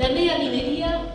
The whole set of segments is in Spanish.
La megaminería,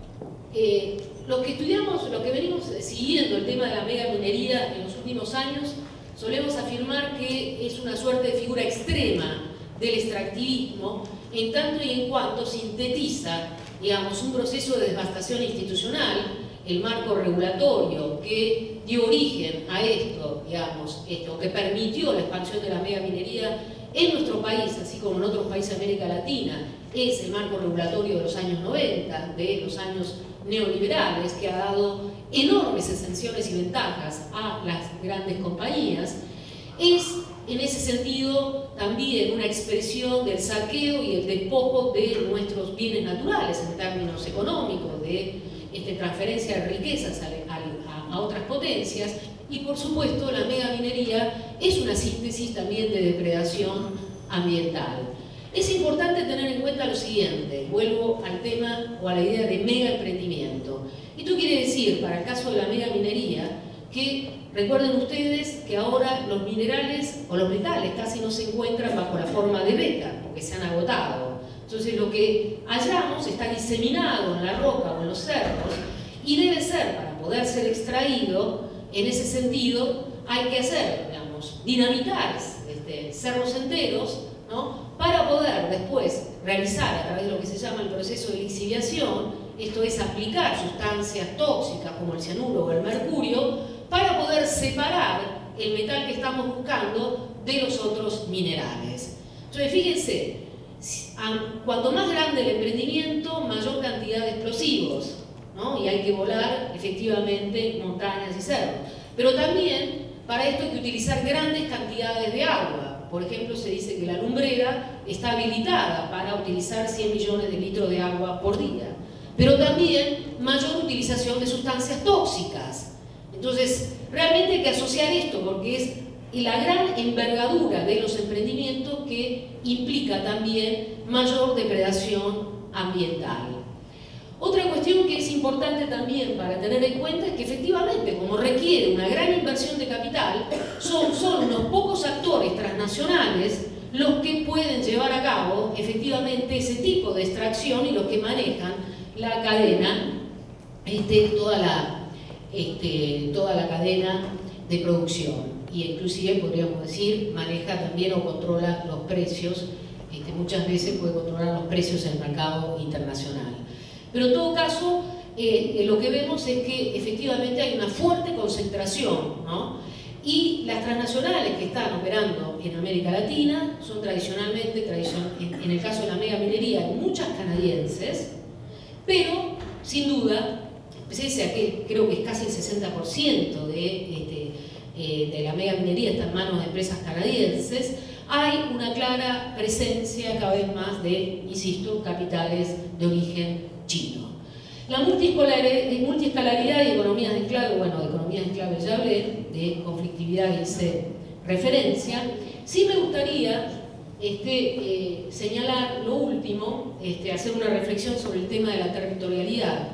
los que estudiamos, los que venimos siguiendo el tema de la megaminería en los últimos años, solemos afirmar que es una suerte de figura extrema del extractivismo, en tanto y en cuanto sintetiza, digamos, un proceso de devastación institucional, el marco regulatorio que dio origen a esto, digamos, que permitió la expansión de la megaminería en nuestro país, así como en otros países de América Latina, es el marco regulatorio de los años 90, de los años neoliberales, que ha dado enormes exenciones y ventajas a las grandes compañías. Es, en ese sentido, también una expresión del saqueo y el despojo de nuestros bienes naturales en términos económicos, de transferencia de riquezas a otras potencias, y por supuesto la megaminería es una síntesis también de depredación ambiental. Es importante tener en cuenta lo siguiente, vuelvo al tema o a la idea de megaemprendimiento. Esto quiere decir, para el caso de la megaminería, que recuerden ustedes que ahora los minerales o los metales casi no se encuentran bajo la forma de beta, porque se han agotado. Entonces lo que hallamos está diseminado en la roca o en los cerros y debe ser, para poder ser extraído, en ese sentido hay que hacer, digamos, dinamitar cerros enteros, ¿no?, para poder después realizar a través de lo que se llama el proceso de lixiviación, esto es aplicar sustancias tóxicas como el cianuro o el mercurio, para poder separar el metal que estamos buscando de los otros minerales. Entonces fíjense, cuanto más grande el emprendimiento, mayor cantidad de explosivos, ¿no? Y hay que volar efectivamente montañas y cerros. Pero también para esto hay que utilizar grandes cantidades de agua. Por ejemplo, se dice que la lumbrera está habilitada para utilizar 100 millones de litros de agua por día. Pero también mayor utilización de sustancias tóxicas. Entonces, realmente hay que asociar esto porque es la gran envergadura de los emprendimientos que implica también mayor depredación ambiental. Otra cuestión que es importante también para tener en cuenta es que efectivamente, como requiere una gran inversión de capital, son unos pocos actores transnacionales los que pueden llevar a cabo efectivamente ese tipo de extracción y los que manejan la cadena, toda la cadena de producción. Y inclusive podríamos decir, maneja también o controla los precios, muchas veces puede controlar los precios en el mercado internacional. Pero en todo caso, lo que vemos es que efectivamente hay una fuerte concentración, ¿no? Y las transnacionales que están operando en América Latina son tradicionalmente, en el caso de la megaminería, muchas canadienses, pero sin duda, pese a que creo que es casi el 60% de la megaminería está en manos de empresas canadienses, hay una clara presencia cada vez más de, insisto, capitales de origen chino. La multiescalaridad y economías de enclave, bueno, de economías de enclave ya hablé, de conflictividad hice referencia. Sí me gustaría señalar lo último, hacer una reflexión sobre el tema de la territorialidad.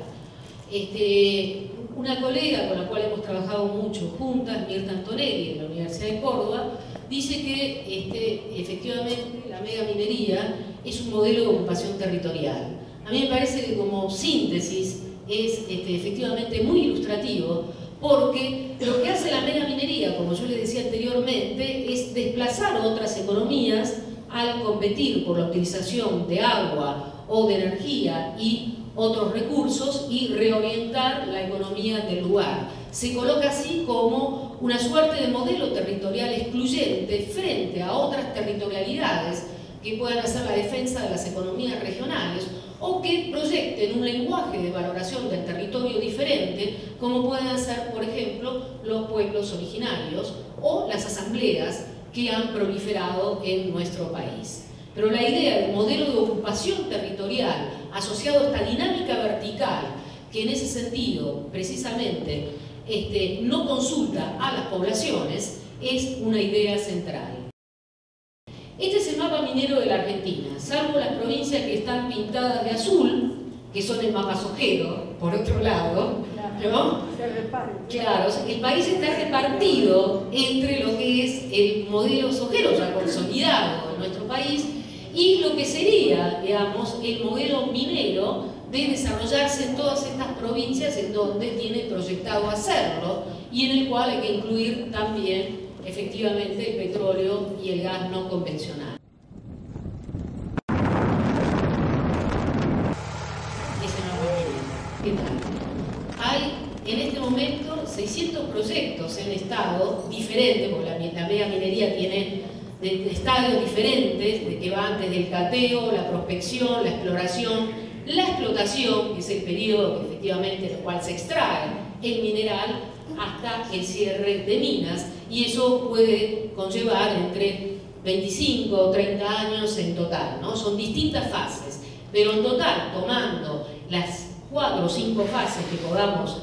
Una colega con la cual hemos trabajado mucho juntas, Mirta Antonelli, de la Universidad de Córdoba, dice que efectivamente la megaminería es un modelo de ocupación territorial. A mí me parece que como síntesis es efectivamente muy ilustrativo, porque lo que hace la megaminería, como yo les decía anteriormente, es desplazar otras economías al competir por la utilización de agua o de energía y otros recursos y reorientar la economía del lugar. Se coloca así como una suerte de modelo territorial excluyente frente a otras territorialidades que puedan hacer la defensa de las economías regionales o que proyecten un lenguaje de valoración del territorio diferente, como pueden hacer, por ejemplo, los pueblos originarios o las asambleas que han proliferado en nuestro país. Pero la idea del modelo de ocupación territorial asociado a esta dinámica vertical, que en ese sentido, precisamente, no consulta a las poblaciones, es una idea central. Este es el mapa minero de la Argentina, salvo las provincias que están pintadas de azul, que son el mapa sojero, por otro lado, ¿no? Claro, o sea, el país está repartido entre lo que es el modelo sojero ya consolidado en nuestro país y lo que sería, digamos, el modelo minero de desarrollarse en todas estas provincias en donde tiene proyectado hacerlo y en el cual hay que incluir también efectivamente el petróleo y el gas no convencional. ¿Qué tal? Hay en este momento 600 proyectos en estado diferentes, porque la mega minería tiene de estadios diferentes, de que va antes del cateo, la prospección, la exploración, la explotación, que es el periodo que efectivamente en el cual se extrae el mineral, hasta el cierre de minas, y eso puede conllevar entre 25 o 30 años en total, ¿no? Son distintas fases, pero en total, tomando las 4 o 5 fases que podamos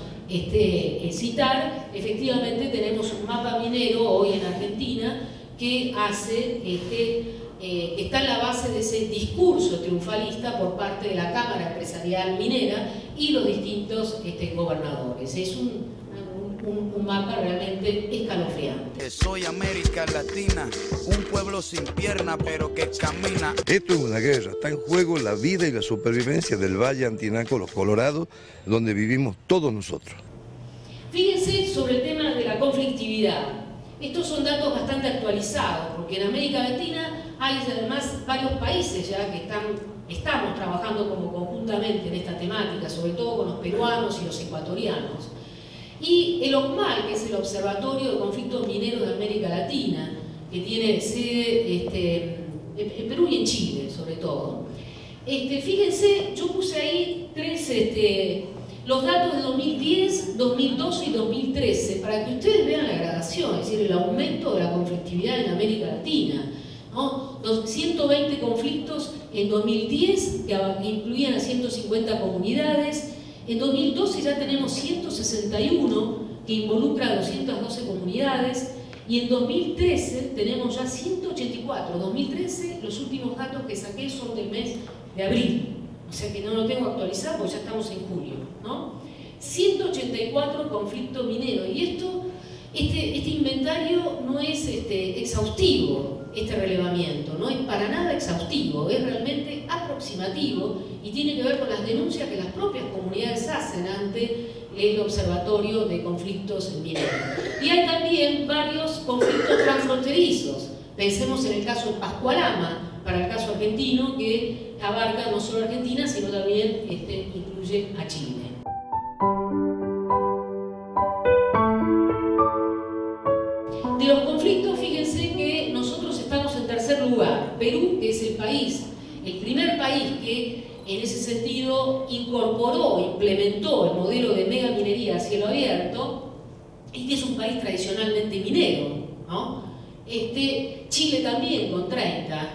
citar, efectivamente tenemos un mapa minero hoy en Argentina que hace, está en la base de ese discurso triunfalista por parte de la Cámara Empresarial Minera y los distintos gobernadores. Es un mapa realmente escalofriante. Soy América Latina, un pueblo sin pierna pero que camina. Esto es una guerra, está en juego la vida y la supervivencia del Valle Antinaco, los Colorados, donde vivimos todos nosotros. Fíjense sobre el tema de la conflictividad. Estos son datos bastante actualizados, porque en América Latina hay además varios países ya que estamos trabajando como conjuntamente en esta temática, sobre todo con los peruanos y los ecuatorianos. Y el OCMAL, que es el Observatorio de Conflictos Mineros de América Latina, que tiene sede en Perú y en Chile, sobre todo. Fíjense, yo puse ahí los datos de 2010, 2012 y 2013, para que ustedes vean la gradación, es decir, el aumento de la conflictividad en América Latina, ¿no? 120 conflictos en 2010, que incluían a 150 comunidades. En 2012 ya tenemos 161 que involucran a 212 comunidades y en 2013 tenemos ya 184. 2013, los últimos datos que saqué son del mes de abril, o sea que no lo tengo actualizado porque ya estamos en julio, ¿no? 184 conflictos mineros y este inventario no es exhaustivo, este relevamiento, no es para nada exhaustivo, es realmente aproximativo y tiene que ver con las denuncias que las propias comunidades hacen ante el Observatorio de Conflictos Mineros. Y hay también varios conflictos transfronterizos. Pensemos en el caso de Pascualama, para el caso argentino, que abarca no solo Argentina, sino también incluye a Chile. De los conflictos, fíjense que nosotros estamos en tercer lugar. Perú, que es el primer país que en ese sentido incorporó, implementó el modelo de mega minería a cielo abierto, y que es un país tradicionalmente minero, ¿no? Chile también con 30.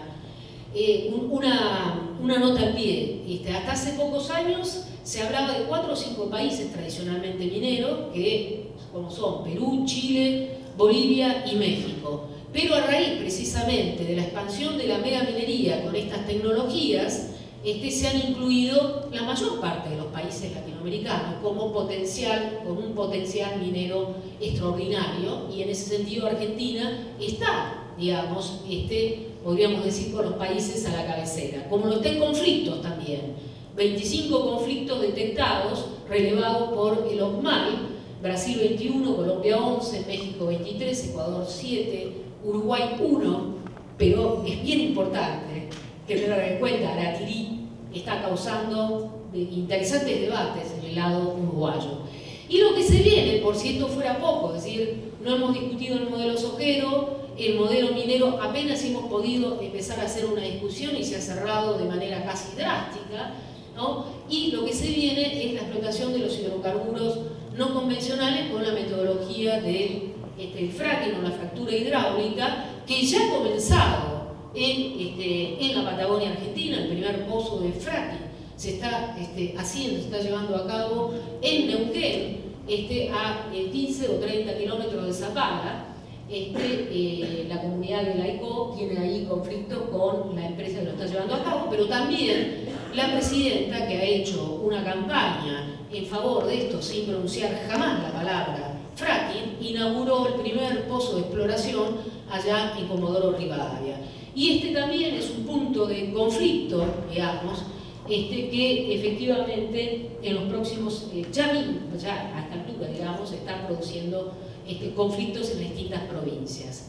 Una nota al pie. Hasta hace pocos años se hablaba de 4 o 5 países tradicionalmente mineros, que como son Perú, Chile, Bolivia y México. Pero a raíz precisamente de la expansión de la mega minería con estas tecnologías, se han incluido la mayor parte de los países latinoamericanos con un potencial minero extraordinario, y en ese sentido Argentina está, digamos, podríamos decir, con los países a la cabecera, como lo está en conflictos también. 25 conflictos detectados, relevados por el OCMAL, Brasil 21, Colombia 11, México 23, Ecuador 7, Uruguay 1, pero es bien importante que tengan en cuenta, Araquirí está causando interesantes debates en el lado uruguayo. Y lo que se viene, por si esto fuera poco, es decir, no hemos discutido el modelo soquero, el modelo minero apenas hemos podido empezar a hacer una discusión y se ha cerrado de manera casi drástica, ¿no? Y lo que se viene es la explotación de los hidrocarburos no convencionales con la metodología del fracking o la fractura hidráulica, que ya ha comenzado en la Patagonia Argentina. El primer pozo de fracking se está haciendo, se está llevando a cabo en Neuquén, a 15 o 30 kilómetros de Zapala. La comunidad de la ICO tiene ahí conflicto con la empresa que lo está llevando a cabo, pero también la presidenta, que ha hecho una campaña en favor de esto sin pronunciar jamás la palabra fracking, inauguró el primer pozo de exploración allá en Comodoro Rivadavia. Y también es un punto de conflicto, digamos, que efectivamente en los próximos, ya a esta altura, digamos, están produciendo conflictos en distintas provincias.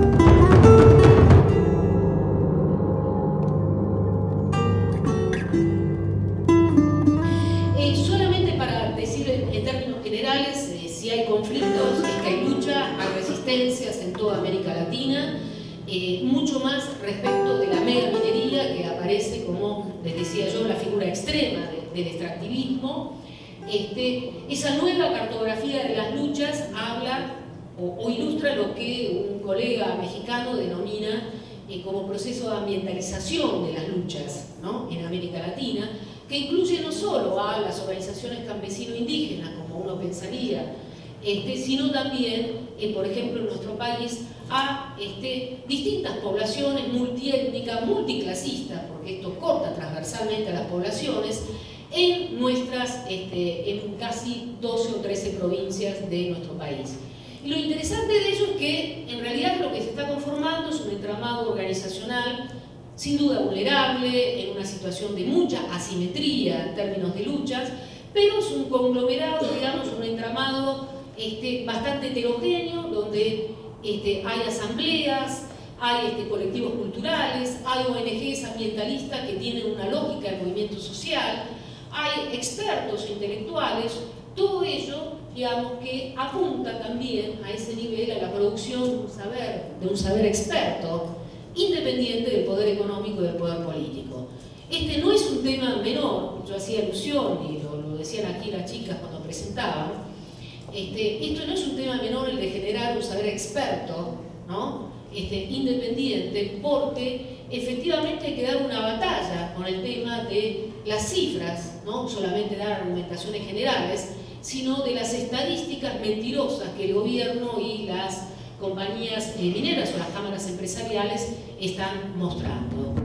Solamente para decir en términos generales, si hay conflictos, es que hay lucha, hay resistencias en toda América Latina, mucho más respecto de la megaminería, que aparece como, les decía yo, la figura extrema del extractivismo. Esa nueva cartografía de las luchas habla o ilustra lo que un colega mexicano denomina como proceso de ambientalización de las luchas, ¿no?, en América Latina, que incluye no solo a las organizaciones campesino-indígenas, como uno pensaría, sino también, por ejemplo, en nuestro país, a distintas poblaciones multiétnicas, multiclasistas, porque esto corta transversalmente a las poblaciones, en nuestras, en casi 12 o 13 provincias de nuestro país. Y lo interesante de ello es que, en realidad, lo que se está conformando es un entramado organizacional sin duda vulnerable, en una situación de mucha asimetría en términos de luchas, pero es un conglomerado, digamos, un entramado bastante heterogéneo, donde hay asambleas, hay colectivos culturales, hay ONGs ambientalistas que tienen una lógica de movimiento social, hay expertos intelectuales, todo ello, digamos, que apunta también a ese nivel, a la producción de un saber experto, independiente del poder económico y del poder político. No es un tema menor, yo hacía alusión, y lo decían aquí las chicas cuando presentaban, esto no es un tema menor el de generar un saber experto, ¿no?, independiente, porque efectivamente hay que dar una batalla con el tema de las cifras, no solamente dar argumentaciones generales, sino de las estadísticas mentirosas que el gobierno y las compañías mineras o las cámaras empresariales están mostrando.